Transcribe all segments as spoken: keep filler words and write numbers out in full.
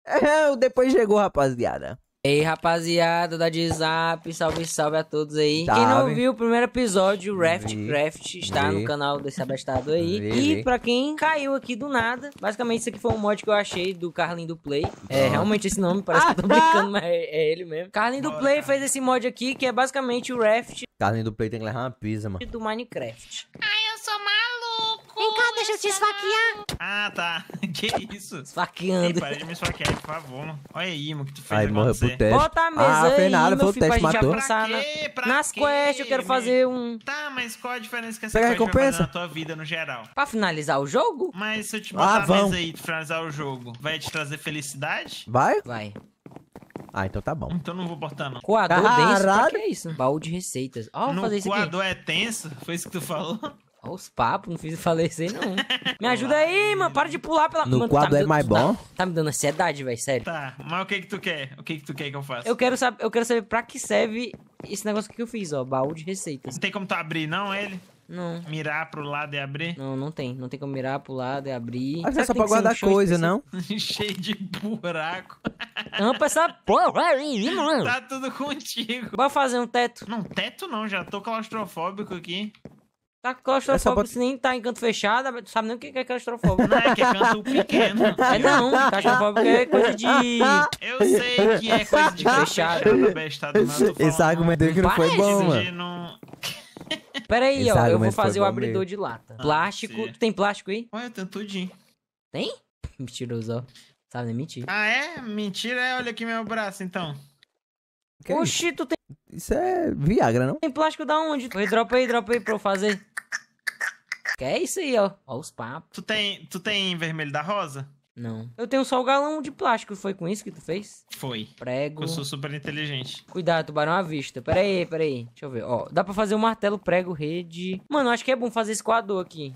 É, depois chegou, rapaziada. Ei, rapaziada da WhatsApp, salve, salve a todos aí. Salve. Quem não viu o primeiro episódio, o Raft Vi. Craft, está Vi. no canal desse abestado aí. Vi, e vi. pra quem caiu aqui do nada, basicamente isso aqui foi um mod que eu achei do Carlinho do Play. É, realmente esse nome, parece que eu tô brincando, mas é, é ele mesmo. Carlinho do Bora, Play cara. fez esse mod aqui, que é basicamente o Raft Carlinho do Play tem que levar uma pizza, mano. do Minecraft. Ai, eu sou maluco. Vem cá, deixa eu te esfaquear. Ah, tá. Que isso? Ei, Esfaqueando. para de me esfaquear, por favor, mano. Olha aí, mano, o que tu fez Aí morreu acontecer. pro teste. Bota a mesa Ah, aí, fez nada, meu foi o filho, pra teste, gente matou. avançar Pra na- quê? Pra nas quê, quests. Eu quero me- fazer um... Tá, mas qual a diferença que essa Pega a quest vai fazer recompensa. na tua vida no geral? Pra finalizar o jogo? Mas se eu te Ah, botar a vão. mesa aí e finalizar o jogo, vai te trazer felicidade? Vai? Vai. Ah, então tá bom. Então não vou botar, não. Coador denso, pra Caralho. que é isso? Baú de receitas. Ó, vou No fazer isso aqui. coador é tenso? Foi isso que tu falou? Ó os papos, não fiz, falei isso aí não. Me ajuda aí, mano, para de pular pela... No Mano, quadro me é dando- mais bom? Tá, tá me dando ansiedade, velho, sério. Tá, mas o que que tu quer? O que que tu quer que eu faça? Eu quero, saber, eu quero saber pra que serve esse negócio que eu fiz, ó, baú de receitas. Não tem como tu abrir, não, ele? Não, Mirar pro lado e abrir? não, não tem. Não tem como mirar pro lado e abrir. Acho que Será é só tem pra que ser um guardar chão coisa, específico? não? Cheio de buraco. Tampa essa porra aí, mano. Tá tudo contigo. Bora fazer um teto. Não, teto não, já tô claustrofóbico aqui. Tá É só claustrofóbico, pra- se nem tá em canto fechado, tu sabe nem o que é claustrofóbico. Não é que é canto pequeno. É não, claustrofóbico é coisa de... Eu sei que é coisa de canto Fechado. fechado, bestado, mas eu tô falando. Esse argumento aí que não foi Parece, bom, Isso mano. de não... Pera aí, Esse ó, eu vou argumento foi fazer o bom abridor mesmo. de lata. Ah, Plástico, sim. tu tem plástico aí? Olha, eu tenho tudinho. Tem? Mentiroso, ó. Sabe nem mentir. Ah, é? Mentira, é? Olha aqui meu braço, então. Que isso? Oxi, tu tem, Isso é Viagra, não? tem plástico da onde? Oi, dropa aí, dropa aí pra eu fazer. Que é isso aí, ó. Ó os papos. Tu tem, tu tem vermelho da rosa? Não. Eu tenho só o galão de plástico. Foi com isso que tu fez? Foi. Prego. Eu sou super inteligente. Cuidado, tubarão à vista. Pera aí, pera aí. Deixa eu ver. Ó, dá pra fazer o martelo, prego, rede. Mano, acho que é bom fazer esse coador aqui.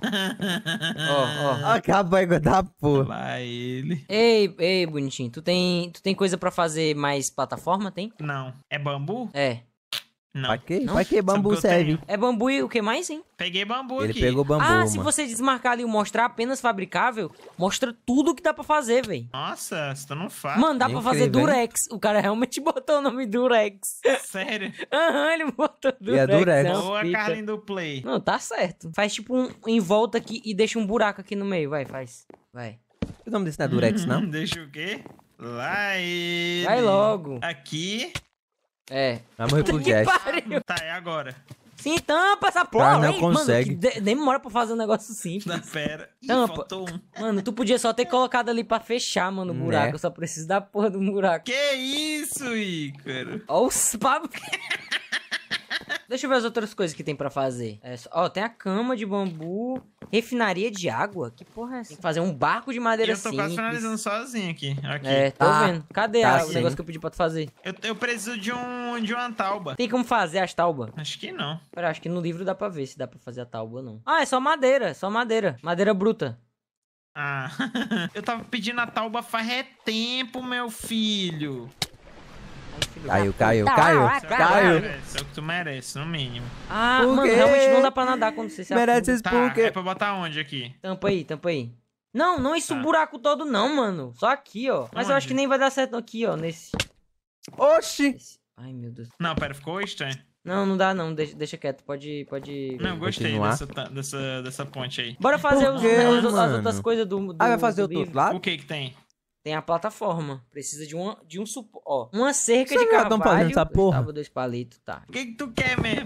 Ó, ó. Acaba aí da porra. Lá ele. Ei, ei, bonitinho. Tu tem, tu tem coisa pra fazer mais plataforma, tem? Não. É bambu? É. Não. Pra quê? Não? Pra que bambu Sabe o que eu serve? tenho? É bambu e o que mais, hein? Peguei bambu Ele aqui. pegou bambu, ah, mano. se você desmarcar ali o mostrar apenas fabricável, mostra tudo que dá pra fazer, velho. Nossa, você não faz. Mano, dá pra fazer Incrível, hein? Durex. O cara realmente botou o nome Durex. Sério? Aham, ele botou Durex. E é Durex. é uma Boa, fita. Carlinho do Play. Não, tá certo. Faz tipo um em volta aqui e deixa um buraco aqui no meio. Vai, faz. Vai. O nome desse não é Durex, não? Deixa o quê? Lá ele. Vai logo. Aqui. É. Vai morrer pro Que Jack. pariu. Tá, é agora. Sim, tampa essa porra. não hein? consegue. Mano, que de- demora pra fazer um negócio simples. Na pera. Ih, Tampa. faltou um. Mano, tu podia só ter colocado ali pra fechar, mano, o Né? buraco. Eu só preciso da porra do buraco. Que isso, Ícaro? Ó os papos. Deixa eu ver as outras coisas que tem pra fazer. É só- Ó, tem a cama de bambu, refinaria de água. Que porra é essa? Tem que fazer um barco de E madeira eu tô simples. quase finalizando sozinho aqui. Aqui. É, tô Tá. vendo. Cadê Tá a- o sim. negócio que eu pedi pra tu fazer? Eu, eu preciso de um de uma tauba. Tem como fazer as taubas? Acho que não. Pera, acho que no livro dá pra ver se dá pra fazer a tauba ou não. Ah, é só madeira, é só madeira. Madeira bruta. Ah, eu tava pedindo a tauba faz é tempo, meu filho. Ai, filho Caiu, da caiu, puta. caiu, Ah, caiu. Merece, é o que tu merece, no mínimo. Ah, Por mano, quê? realmente não dá pra nadar quando você se Merece afunda. esse Tá, porque... é pra botar onde aqui? Tampa aí, tampa aí. Não, não isso Tá. o buraco todo não, mano. Só aqui, ó. Mas eu acho Onde? que nem vai dar certo aqui, ó, nesse... Oxi! Esse- Ai, meu Deus. Não, pera, ficou estranho. Não, não dá não, deixa, deixa quieto, pode... pode... Não, eu gostei Continuar? dessa, ta- dessa, dessa ponte aí. Bora fazer Por os- quê, os- as mano? outras coisas do, do Ah, vai fazer do outro livro. lado? O que que tem? Tem a plataforma. Precisa de, uma, de um suporte. Ó, uma cerca Vocês de já tão carvalho. fazendo essa dois porra? tábuas, dois palitos, tá. O que que tu quer mesmo?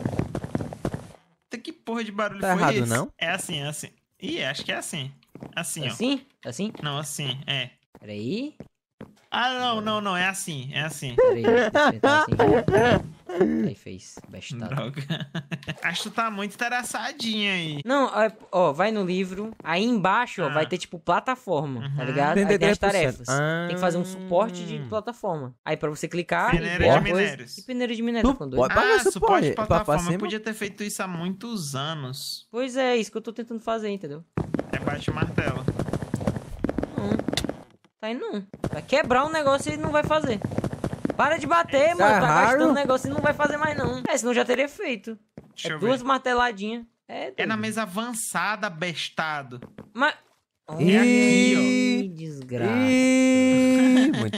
Que porra de barulho Tá foi errado, esse? não? É assim, é assim. Ih, acho que é assim. Assim, ó. Assim? Assim? Não, assim, é. Peraí. Ah, não, não, não, é assim, é assim. Peraí. Deixa eu tentar assim. Aí fez. Bestado. Droga. Acho que tu tá muito interessadinho aí. Não, ó, ó, vai no livro. Aí embaixo, ó, Ah. vai ter tipo plataforma, tá Uhum. ligado? Aí tem trinta e as três por cento. tarefas. Tem que fazer um suporte de Ah. plataforma. Aí pra você clicar. Peneira e de ver a coisa- minérios. E peneira de minério, tá ficando doido? Suporte. Paga Ah, suporte, suporte de pra- pra plataforma. cima. Eu podia ter feito isso há muitos anos. Pois é, isso que eu tô tentando fazer, entendeu? É bate o martelo. Não. Tá indo não. Vai quebrar um negócio e não vai fazer. Para de bater, Tá mano. Tá raro. gastando negócio e não vai fazer mais, não. É, senão já teria feito. Deixa É eu duas ver. marteladinhas. É, É na doido. mesa avançada, bestado. Mas... É aqui, Que desgraça. Ih,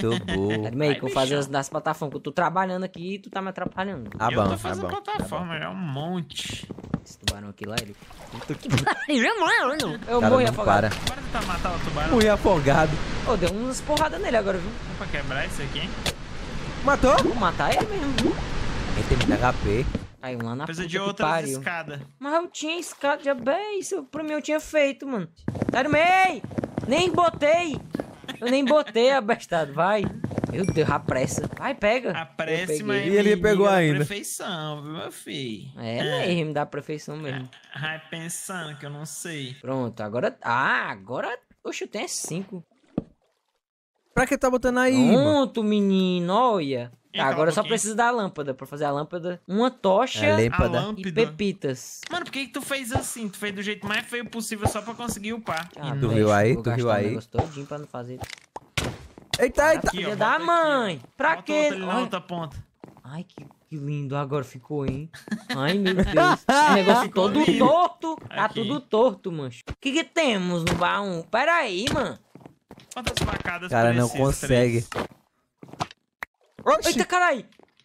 Muito bom. Pera aí, Ai, que eu vou fazer bichão. as das plataformas, que eu tô trabalhando aqui e tu tá me atrapalhando. Ah, eu bom, tô ah, fazendo bom. plataforma, é um monte. Esse tubarão aqui lá, ele... Eu Eu Cara, morri não afogado. para. Bora tentar matar o tubarão. Morri afogado. Ô, deu umas porradas nele agora, viu? Vamos pra quebrar isso aqui. Matou? Vou matar ele mesmo, viu? Ele tem muito H P. Caiu lá na Precisa puta de que outras pariu. escadas. Mas eu tinha escada, já bem, isso pra mim eu tinha feito, mano. Armei! Nem botei! Eu nem botei, abestado, vai. Meu Deus, a pressa. Vai, pega. A Eu próxima peguei. é E ele pegou inimiga da ainda. perfeição, viu, meu filho? É, mesmo, dá perfeição mesmo. Vai pensando que eu não sei. Pronto, agora... Ah, agora... Oxe, eu tenho cinco. Pra que tá botando aí, mano? Pronto, menino, olha. E Tá, cala agora a eu só boquinha. preciso da lâmpada. Pra fazer a lâmpada, uma tocha É A lâmpada. e lâmpada. pepitas. Mano, por que que tu fez assim? Tu fez do jeito mais feio possível só pra conseguir upar. Ah, Tu bicho, viu aí? vou Tu viu gastar o aí? negócio todinho pra não fazer. Eita, eita. Aqui, ó, Filha bota da aqui, mãe! ó. Pra Bota quê? outra ali na Olha. outra ponta. Ai, que, que lindo agora ficou, hein? Ai, meu Deus. O negócio Ficou todo lindo. torto. Tá Aqui. tudo torto, mancho. O que que temos no baú? Pera aí, mano. Quantas facadas Cara, não precisa? consegue. Três. Oxi. Eita, caralho.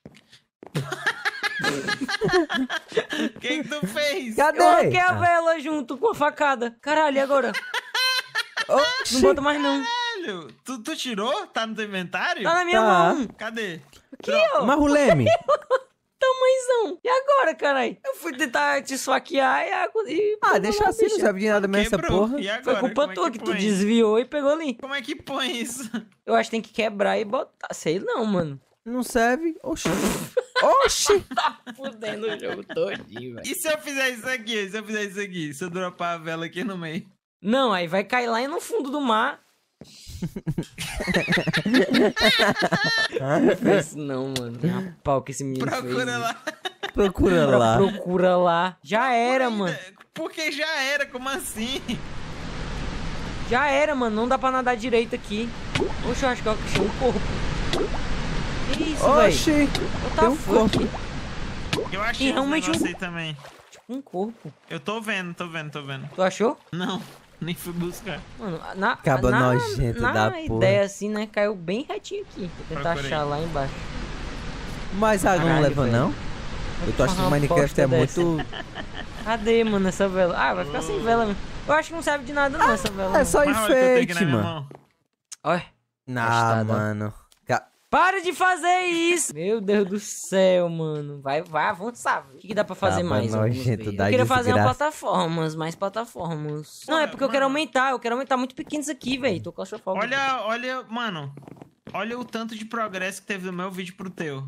O que que tu fez? Cadê? Eu arranquei a Ah. vela junto com a facada. Caralho, e agora? Não Oxi. bota mais não. Velho, tu, tu tirou? Tá no teu inventário? Tá na minha Tá. mão. Cadê? Aqui, ó. Mas o Leme. Tamanhozão. E agora, caralho? Eu fui tentar te esfaquear e... a- e Ah, pegou deixa lá, assim, não bicha. serve de nada mesmo essa Quebrou. porra. E agora? Foi culpa Como é tua que, tu põe? desviou e pegou ali. Como é que põe isso? Eu acho que tem que quebrar e botar. Sei não, mano. Não serve. Oxi. Oxi. Tá fudendo o jogo todinho, velho. E se eu fizer isso aqui? E se eu fizer isso aqui? Se eu dropar a vela aqui no meio? Não, aí vai cair lá no fundo do mar. Não fez isso não, mano. A pau que esse menino fez. Procura lá. Procura Pro- lá. Procura lá. Já era, Ainda. mano. Porque já era, como assim? Já era, mano. Não dá pra nadar direito aqui. Oxe, eu acho que eu achei um corpo. Que isso, velho? Oxi. What Tem the um fuck? corpo. Eu achei E esse realmente negócio um- aí também. Tipo um corpo. Eu tô vendo, tô vendo, tô vendo. Tu achou? Não, nem fui buscar. Mano, na, Caba na, nojento na da porra. ideia assim, né? Caiu bem retinho aqui. Vou tentar Procura aí. achar lá embaixo. Mas água não Caralho, leva, velho. não? Eu tô achando que Uma Minecraft é bosta muito... Cadê, mano, essa vela? Ah, vai ficar sem vela mesmo. Eu acho que não serve de nada não, essa vela. É não. só Mas olha o que eu tenho aqui enfeite, na minha mano. mão. Olha. Ah, Gostado, ó. mano. Ca- Para de fazer isso! Meu Deus do céu, mano. Vai, vai avançar. O que, que dá pra fazer Tava mais? Vamos nojento ver. da Eu queria fazer uma desgraça. plataformas, mais plataformas. Não, é Olha, porque eu quero mano. aumentar. Eu quero aumentar muito pequeno isso aqui, velho. Tô claustrofóbico. Olha, olha, mano. Olha o tanto de progresso que teve do meu vídeo pro teu.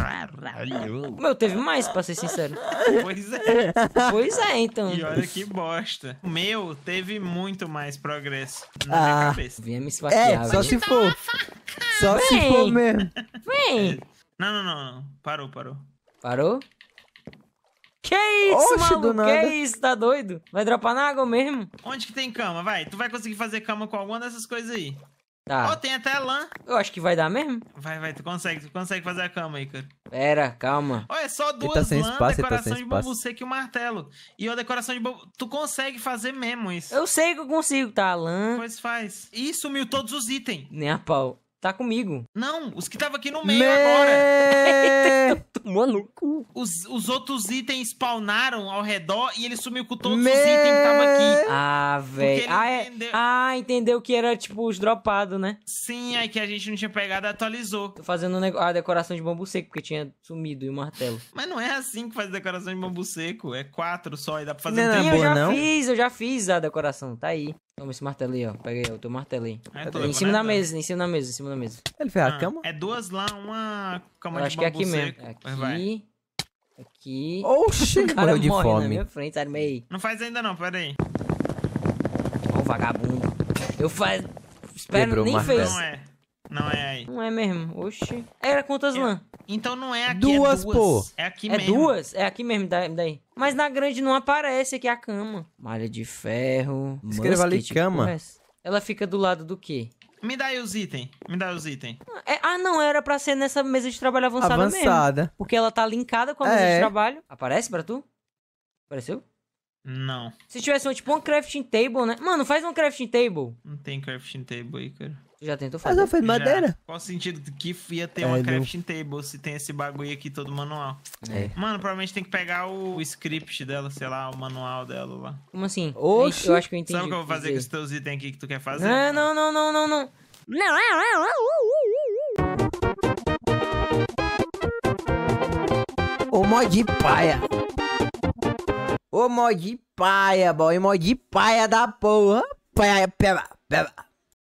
O meu teve mais, pra ser sincero. Pois é. Pois é, então. E olha que bosta. O meu teve muito mais progresso na Ah. minha cabeça. Vinha me É, esfaquear, só velho. se for. Só se Vem. for mesmo. Vem! Não, não, não, não. Parou, parou. Parou? Que isso, Oxe, do maluco? nada. Que isso? Tá doido? Vai dropar na água mesmo? Onde que tem cama? Vai, tu vai conseguir fazer cama com alguma dessas coisas aí. Ó, Tá. tem até lã. Eu acho que vai dar mesmo. Vai, vai, tu consegue, tu consegue fazer a cama aí, cara. Pera, calma. Olha, é só tá duas sem lã, espaço, ele tá decoração sem de bambu espaço. seco e o martelo. E a decoração de bambu... Tu consegue fazer mesmo isso. Eu sei que eu consigo, tá? Lã. Pois faz. E sumiu todos os itens. Nem a pau. Tá comigo. Não, os que tava aqui no meio agora. Me... Maluco. Os, os outros itens spawnaram ao redor e ele sumiu com todos Me- os itens que tava aqui. Ah, velho. ele Ah, é... entendeu- ah, entendeu que era tipo os dropados, né? Sim, aí que a gente não tinha pegado e atualizou. Tô fazendo o nego- a decoração de bambu seco, porque tinha sumido e o martelo. Mas não é assim que faz decoração de bambu seco. É quatro só e dá pra fazer Não, um não é Sim, tempo. eu boa, já não? fiz, eu já fiz a decoração. Tá aí. Toma esse martelo aí, ó. Peguei o teu martelo aí. É, tô Em cima da lembrando. mesa, em cima da mesa, em cima da mesa. Ele fez a Ah, cama? É duas lá, uma cama Eu de acho que é bambu aqui mesmo. seco. É Pois vai. Aqui. Aqui. Oxi, ele O cara morreu de morre na fome. minha frente, sai do meio. Não faz ainda não, pera aí. Ó, o vagabundo. Eu faz. Espero, Quebrou o nem martelo. fez. Não é. Não é aí. Não é mesmo. Oxi. Era quantas É. lã? Então não é aqui, Duas, é duas. pô. É aqui É mesmo. duas? É aqui mesmo, da- daí. Mas na grande não aparece aqui a cama. Malha de ferro. Escreva ali musket, cama. porra é essa? Ela fica do lado do quê? Me dá aí os itens. Me dá os itens. É- ah, não, era pra ser nessa mesa de trabalho avançada, mesmo. Avançada. Porque ela tá linkada com a mesa É. de trabalho. Aparece pra tu? Apareceu? Não. Se tivesse um, tipo um crafting table, né? Mano, faz um crafting table. Não tem crafting table aí, cara. Tu já tentou Mas fazer? eu fiz Já. madeira. Qual o sentido que ia ter É, uma não- crafting table se tem esse bagulho aqui todo manual? É. Mano, provavelmente tem que pegar o script dela, sei lá, o manual dela lá. Como assim? Oxi. Eu acho que eu entendi. Sabe o que eu o vou fazer com dizer. os teus itens aqui que tu quer fazer? Não, não, não, não, não, não. Ô mod paia. Ô mod paia, boy. Mod paia da porra. Paia, pera, pera.